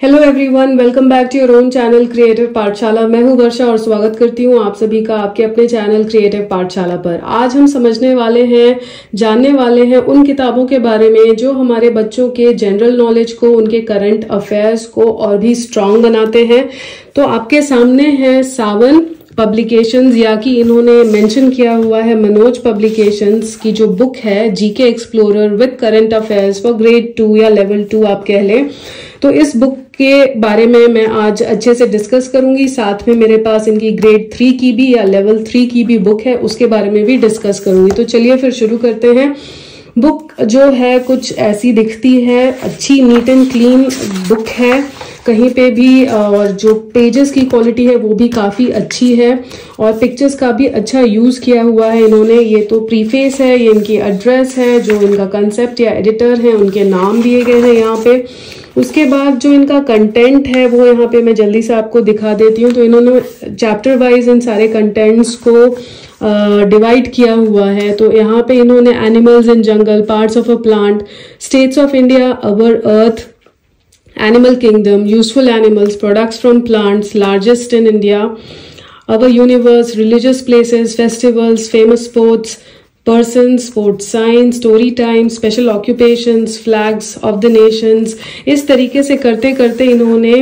Hello everyone, welcome back to your own channel creative Pathshala. मैं हूं वर्षा और स्वागत करती हूं आप सभी का आपके अपने चैनल क्रिएटिव पाठशाला पर। आज हम समझने वाले हैं, जानने वाले हैं उन किताबों के बारे में जो हमारे बच्चों के जनरल नॉलेज को, उनके करंट अफेयर्स को और भी स्ट्रांग बनाते हैं। तो आपके सामने है सावन पब्लिकेशंस, या कि इन्होंने मेंशन किया हुआ है मनोज पब्लिकेशंस की जो बुक है GK explorer with current affairs for grade 2 या लेवल 2 आप कह लें। तो इस बुक के बारे में मैं आज अच्छे से डिस्कस करूंगी। साथ में मेरे पास इनकी ग्रेड 3 की भी या लेवल 3 की भी बुक है, उसके बारे में भी डिस्कस करूंगी। तो चलिए फिर शुरू करते हैं। बुक जो है कुछ ऐसी दिखती है, अच्छी नीट एंड क्लीन बुक है कहीं पे भी, और जो पेजेस की क्वालिटी है वो भी काफ़ी अच्छी है और पिक्चर्स का भी अच्छा यूज़ किया हुआ है इन्होंने। ये तो प्रीफेस है, ये इनकी एड्रेस है, जो इनका कंसेप्ट या एडिटर है उनके नाम दिए गए हैं यहाँ पे। उसके बाद जो इनका कंटेंट है वो यहाँ पे मैं जल्दी से आपको दिखा देती हूँ। तो इन्होंने चैप्टर वाइज इन सारे कंटेंट्स को डिवाइड किया हुआ है। तो यहाँ पे इन्होंने animals in jungle, parts of a plant, states of India, our earth, animal kingdom, useful animals, products from plants, largest in India, our universe, religious places, festivals, famous sports, persons, sports science, story time, special occupations, flags of the nations। इस तरीके से करते करते इन्होंने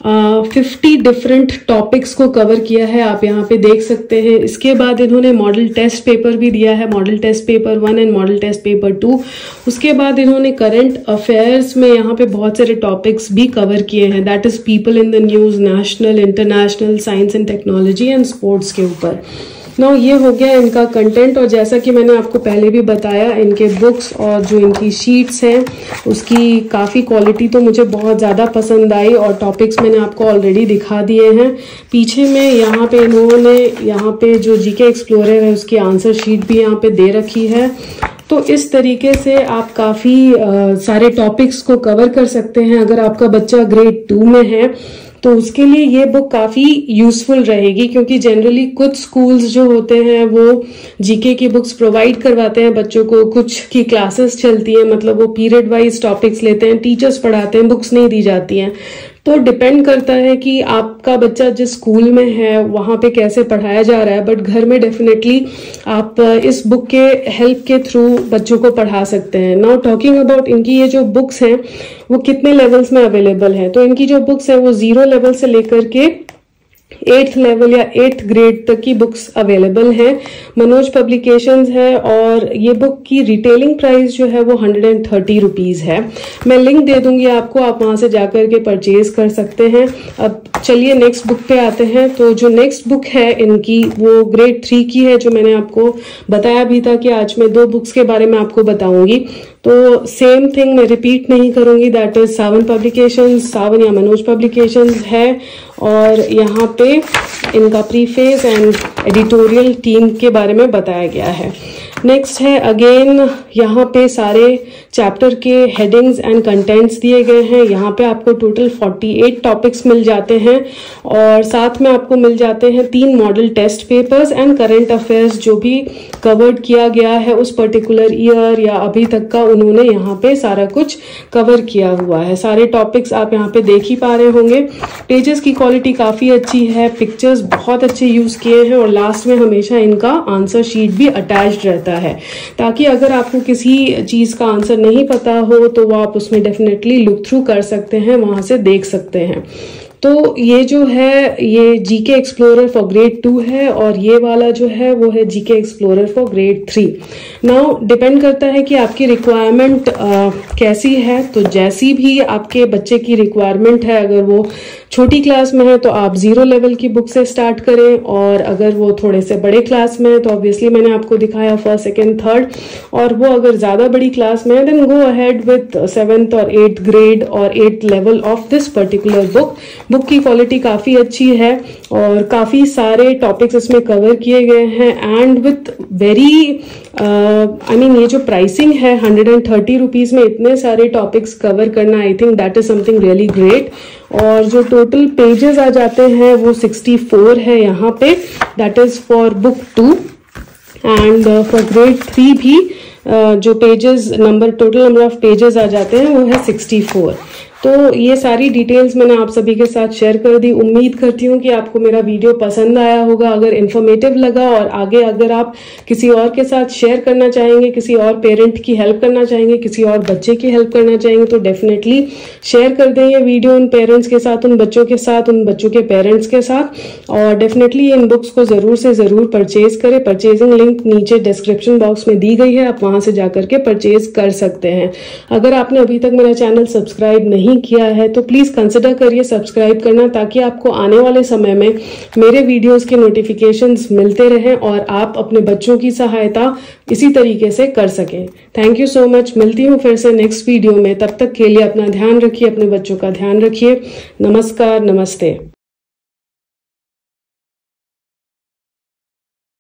50 different topics को cover किया है, आप यहाँ पे देख सकते हैं। इसके बाद इन्होंने मॉडल टेस्ट पेपर भी दिया है, model test paper 1 and model test paper 2। उसके बाद इन्होंने करंट अफेयर्स में यहाँ पे बहुत सारे टॉपिक्स भी कवर किए हैं, that is people in the news, national, international, science and technology and sports के ऊपर। ना ये हो गया इनका कंटेंट। और जैसा कि मैंने आपको पहले भी बताया, इनके बुक्स और जो इनकी शीट्स हैं उसकी काफ़ी क्वालिटी तो मुझे बहुत ज़्यादा पसंद आई, और टॉपिक्स मैंने आपको ऑलरेडी दिखा दिए हैं। पीछे में यहाँ पे इन्होंने यहाँ पे जो जीके एक्सप्लोरर है उसकी आंसर शीट भी यहाँ पे दे रखी है। तो इस तरीके से आप काफ़ी सारे टॉपिक्स को कवर कर सकते हैं। अगर आपका बच्चा ग्रेड 2 में है तो उसके लिए ये बुक काफ़ी यूज़फुल रहेगी, क्योंकि जनरली कुछ स्कूल्स जो होते हैं वो जीके की बुक्स प्रोवाइड करवाते हैं बच्चों को, कुछ की क्लासेस चलती हैं, मतलब वो पीरियड वाइज टॉपिक्स लेते हैं, टीचर्स पढ़ाते हैं, बुक्स नहीं दी जाती हैं। तो डिपेंड करता है कि आपका बच्चा जिस स्कूल में है वहाँ पे कैसे पढ़ाया जा रहा है, बट घर में डेफिनेटली आप इस बुक के हेल्प के थ्रू बच्चों को पढ़ा सकते हैं। नाउ टॉकिंग अबाउट इनकी ये जो बुक्स हैं वो कितने लेवल्स में अवेलेबल है। तो इनकी जो बुक्स है वो 0 लेवल से लेकर के 8th लेवल या 8th ग्रेड तक की बुक्स अवेलेबल हैं। मनोज पब्लिकेशंस है और ये बुक की रिटेलिंग प्राइस जो है वो 130 रुपीज़ है। मैं लिंक दे दूंगी आपको, आप वहां से जाकर के परचेज कर सकते हैं। अब चलिए नेक्स्ट बुक पे आते हैं। तो जो नेक्स्ट बुक है इनकी वो ग्रेड 3 की है, जो मैंने आपको बताया भी था कि आज मैं 2 बुक्स के बारे में आपको बताऊंगी। तो सेम थिंग मैं रिपीट नहीं करूंगी, that is Sawan publications, Sawan या मनोज पब्लिकेशंस है। और यहाँ पे इनका प्रीफेस एंड एडिटोरियल टीम के बारे में बताया गया है। नेक्स्ट है अगेन यहाँ पे सारे चैप्टर के हेडिंग्स एंड कंटेंट्स दिए गए हैं। यहाँ पे आपको टोटल 48 टॉपिक्स मिल जाते हैं और साथ में आपको मिल जाते हैं 3 model test papers and current affairs जो भी कवर्ड किया गया है उस पर्टिकुलर ईयर या अभी तक का, उन्होंने यहाँ पे सारा कुछ कवर किया हुआ है। सारे टॉपिक्स आप यहाँ पे देख ही पा रहे होंगे। पेजेस की क्वालिटी काफ़ी अच्छी है, पिक्चर्स बहुत अच्छे यूज़ किए हैं और लास्ट में हमेशा इनका आंसर शीट भी अटैच्ड रहता है, ताकि अगर आपको किसी चीज का आंसर नहीं पता हो तो वो आप उसमें डेफिनेटली लुक थ्रू कर सकते हैं, वहां से देख सकते हैं। तो ये जो है ये जीके एक्सप्लोरर फॉर ग्रेड 2 है और ये वाला जो है वो है GK explorer for grade 3। Now depend करता है कि आपकी रिक्वायरमेंट कैसी है। तो जैसी भी आपके बच्चे की रिक्वायरमेंट है, अगर वो छोटी क्लास में है तो आप 0 लेवल की बुक से स्टार्ट करें, और अगर वो थोड़े से बड़े क्लास में है तो ऑब्वियसली मैंने आपको दिखाया 1st, 2nd, 3rd, और वो अगर ज़्यादा बड़ी क्लास में है then go ahead with 7th और 8th ग्रेड और 8th level of this particular book. Book की क्वालिटी काफ़ी अच्छी है और काफ़ी सारे टॉपिक्स इसमें कवर किए गए हैं एंड विथ वेरी ये जो प्राइसिंग है 130 रुपीज़ में इतने सारे टॉपिक्स कवर करना, I think that is something really great. और जो टोटल पेजेस आ जाते हैं वो 64 है यहाँ पे, that is for book 2 and for grade 3 भी जो pages number, total number of pages आ जाते हैं वो है 64। तो ये सारी डिटेल्स मैंने आप सभी के साथ शेयर कर दी। उम्मीद करती हूँ कि आपको मेरा वीडियो पसंद आया होगा। अगर इन्फॉर्मेटिव लगा और आगे अगर आप किसी और के साथ शेयर करना चाहेंगे, किसी और पेरेंट की हेल्प करना चाहेंगे, किसी और बच्चे की हेल्प करना चाहेंगे, तो डेफिनेटली शेयर कर दें ये वीडियो उन पेरेंट्स के साथ, उन बच्चों के साथ, उन बच्चों के पेरेंट्स के साथ। और डेफिनेटली इन बुक्स को जरूर से जरूर परचेज करें। परचेजिंग लिंक नीचे डिस्क्रिप्शन बॉक्स में दी गई है, आप वहां से जाकर के परचेज कर सकते हैं। अगर आपने अभी तक मेरा चैनल सब्सक्राइब नहीं किया है तो प्लीज कंसिडर करिए सब्सक्राइब करना, ताकि आपको आने वाले समय में मेरे वीडियोस के नोटिफिकेशंस मिलते रहें और आप अपने बच्चों की सहायता इसी तरीके से कर सकें। Thank you so much. मिलती हूँ फिर से नेक्स्ट वीडियो में। तब तक के लिए अपना ध्यान रखिए, अपने बच्चों का ध्यान रखिए। नमस्कार, नमस्ते।